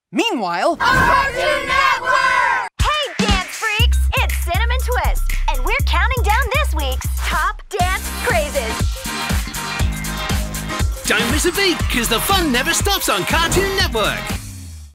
Meanwhile... Cartoon Network! Hey, dance freaks! It's Cinnamon Twist, and we're counting down this week's top dance crazes. Don't miss a beat, because the fun never stops on Cartoon Network.